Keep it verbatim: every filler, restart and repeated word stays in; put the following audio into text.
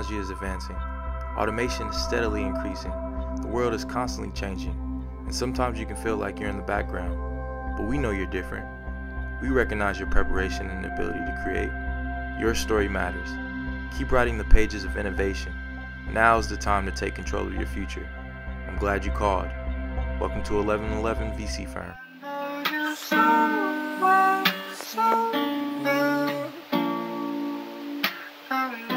technology is advancing. Automation is steadily increasing. The world is constantly changing, and sometimes you can feel like you're in the background. But we know you're different. We recognize your preparation and ability to create. Your story matters. Keep writing the pages of innovation. Now is the time to take control of your future. I'm glad you called. Welcome to eleven eleven V C Firm. So